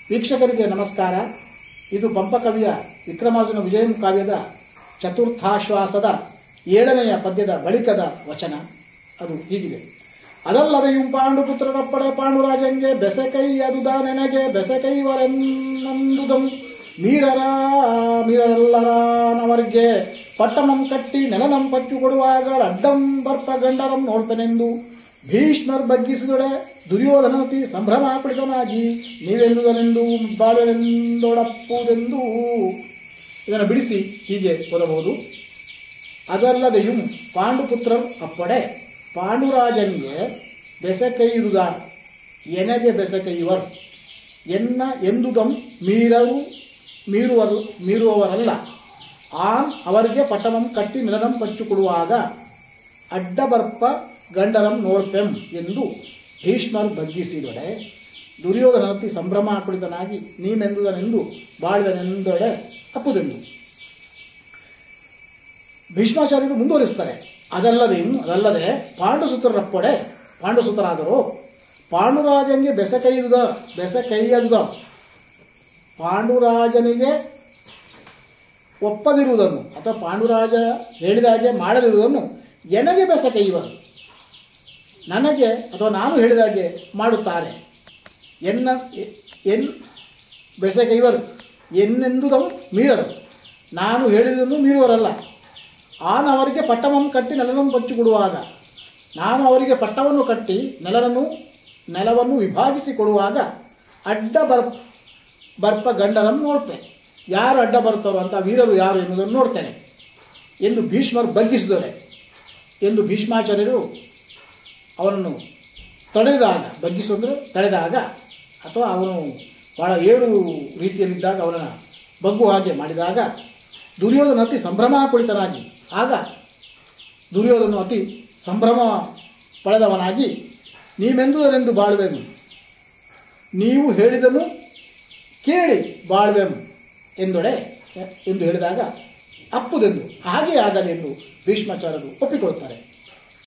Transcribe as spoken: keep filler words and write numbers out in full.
ವೀಕ್ಷಕರಿಗೆ ನಮಸ್ಕಾರ. ಇದು ಪಂಪಕವಿಯ ವಿಕ್ರಮಾರ್ಜುನ ವಿಜಯಂ ಕಾವ್ಯದ ಚತುರ್ಥಾಶ್ವಾಸದ ಏಳನೆಯ ಪದ್ಯದ ಬಳಿಕದ ವಚನ. ಅದು ಹೀಗಿದೆ: ಅದಲ್ಲದೆಯೂ ಪಾಂಡುಪುತ್ರರಪ್ಪಡ ಪಾಂಡುರಾಜಂಗೆ ಬೆಸಕೈ ಅದುದ ನೆನಗೆ ಬೆಸಕೈವರೆನ್ನಂದುದಂ ಮೀರರ ಮೀರರೆಲ್ಲರನವರ್ಗೆ ಪಟ್ಟಣಂ ಕಟ್ಟಿ ನೆಲನಂ ಪಚ್ಚು ಕೊಡುವಾಗ ಅಡ್ಡಂ ಬರ್ಪ ಗಂಡರಂ ನೋಡ್ಪನೆಂದು ಭೀಷ್ಮರ್ ಬಗ್ಗಿಸಿದೊಡೆ ದುರ್ಯೋಧನತಿ ಸಂಭ್ರಮ ಕುಳಿತನಾಗಿ ನೀವೆಲ್ಲುವುದನೆಂದು ಬಾಳೆಂದೊಡಪ್ಪುದೆಂದು. ಇದನ್ನು ಬಿಡಿಸಿ ಹೀಗೆ ಓದಬಹುದು: ಅದಲ್ಲದೆಯೂ ಪಾಂಡುಪುತ್ರರು ಅಪ್ಪಡೆ ಪಾಂಡುರಾಜನ್ಗೆ ಬೆಸಕೈರುದ ಎನಗೆ ಬೆಸಕೈವರ್ ಎನ್ನ ಎಂದುದಂ ಮೀರರು ಮೀರುವರು ಮೀರುವವರಲ್ಲ. ಆನ್ ಅವರಿಗೆ ಪಟ್ಟಣಂ ಕಟ್ಟಿ ನೆಲನಂ ಪಚ್ಚು ಕೊಡುವಾಗ ಅಡ್ಡಬರ್ಪ ಗಂಡರಂ ನೋಡ್ಪೆಂ ಎಂದು ಭೀಷ್ಮರು ಬಗ್ಗಿಸಿದೊಡೆ ದುರ್ಯೋಧನತಿ ಸಂಭ್ರಮ ಕುಳಿತನಾಗಿ ನೀನೆಂದುದನೆಂದು ಬಾಳಿದನೆಂದೊಡೆ ಅಪ್ಪುದೆಂದು. ಭೀಷ್ಮಾಚಾರ್ಯರು ಮುಂದುವರಿಸ್ತಾರೆ: ಅದಲ್ಲದೆ ಅದಲ್ಲದೆ ಪಾಂಡುಸುತರಪ್ಪಡೆ ಪಾಂಡುಸುತರಾದರು ಪಾಂಡುರಾಜನಿಗೆ ಬೆಸಕೈದುದ ಬೆಸಕೈಯದುದ ಪಾಂಡುರಾಜನಿಗೆ ಒಪ್ಪದಿರುವುದನ್ನು ಅಥವಾ ಪಾಂಡುರಾಜ ಹೇಳಿದಾಗೆ ಮಾಡದಿರುವುದನ್ನು ಎನಗೆ ಬೆಸಕೈವರು ನನಗೆ ಅಥವಾ ನಾನು ಹೇಳಿದಾಗೆ ಮಾಡುತ್ತಾರೆ. ಎನ್ನ ಎನ್ ಬೆಸಕೈವರು ಎನ್ನೆಂದುದವು ಮೀರರು, ನಾನು ಹೇಳಿದನ್ನು ಮೀರುವರಲ್ಲ. ಆನ್ ಅವರಿಗೆ ಪಟ್ಟವನ್ನು ಕಟ್ಟಿ ನೆಲವನ್ನು ಪಚ್ಚು ಕೊಡುವಾಗ ನಾನು ಅವರಿಗೆ ಪಟ್ಟವನ್ನು ಕಟ್ಟಿ ನೆಲವನ್ನು ನೆಲವನ್ನು ವಿಭಾಗಿಸಿ ಕೊಡುವಾಗ ಅಡ್ಡ ಬರ್ ಬರ್ಪ ಗಂಡರನ್ನು ನೋಡ್ಪೆ. ಯಾರು ಅಡ್ಡ ಬರ್ತಾರೋ ಅಂತ ವೀರರು ಯಾರು ಎನ್ನುವುದನ್ನು ನೋಡ್ತೇನೆ ಎಂದು ಭೀಷ್ಮರು ಬಗ್ಗಿಸಿದೊರೆ ಎಂದು ಭೀಷ್ಮಾಚಾರ್ಯರು ಅವನನ್ನು ತಡೆದಾಗ, ಬಗ್ಗಿಸಂದರೆ ತಡೆದಾಗ ಅಥವಾ ಅವನು ಬಹಳ ಏರು ರೀತಿಯಲ್ಲಿದ್ದಾಗ ಅವನನ್ನು ಬಗ್ಗು ಹಾಗೆ ಮಾಡಿದಾಗ ದುರ್ಯೋಧನ ಅತಿ ಸಂಭ್ರಮ ಕುಳಿತನಾಗಿ, ಆಗ ದುರ್ಯೋಧನ ಅತಿ ಸಂಭ್ರಮ ಪಡೆದವನಾಗಿ ನೀವೆಂದುದರೆಂದು ಬಾಳುವೆನು, ನೀವು ಹೇಳಿದನು ಕೇಳಿ ಬಾಳುವೆನು ಎಂದೊಡೆ ಎಂದು ಹೇಳಿದಾಗ ಅಪ್ಪುದೆಂದು ಹಾಗೆ ಆಗಲಿ ಎಂದು ಭೀಷ್ಮಾಚಾರ್ಯರು ಒಪ್ಪಿಕೊಳ್ಳುತ್ತಾರೆ.